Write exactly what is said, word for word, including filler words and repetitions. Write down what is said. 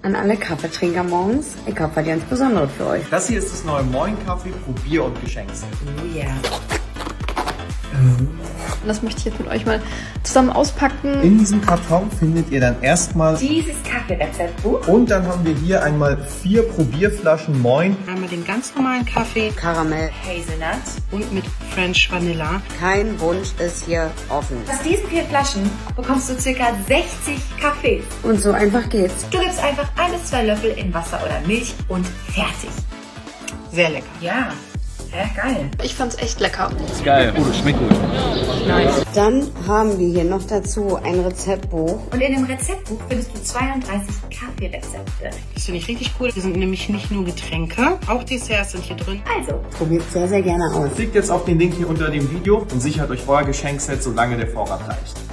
An alle Kaffeetrinker morgens, ich habe was ganz Besonderes für euch. Das hier ist das neue Moin Kaffee Probier- und Geschenkset. Oh ja. Das möchte ich jetzt mit euch mal zusammen auspacken. In diesem Karton findet ihr dann erstmal Dieses Kaffeerezeptbuch. und dann haben wir hier einmal vier Probierflaschen Moin. Einmal den ganz normalen Kaffee, Karamell. Hazelnut und mit French Vanilla. Kein Wunsch ist hier offen. Aus diesen vier Flaschen bekommst du ca. sechzig Kaffees. Und so einfach geht's. Du gibst einfach ein bis zwei Löffel in Wasser oder Milch und fertig. Sehr lecker. Ja, sehr geil. Ich fand's echt lecker. Ist geil. Oh, das schmeckt gut. Nice. Dann haben wir hier noch dazu ein Rezeptbuch. Und in dem Rezeptbuch findest du zweiunddreißig Kaffeerezepte. Das finde ich richtig cool. Hier sind nämlich nicht nur Getränke, auch Desserts sind hier drin. Also, Probiert sehr, sehr gerne aus. Klickt jetzt auf den Link hier unter dem Video und sichert euch euer Geschenkset, solange der Vorrat reicht.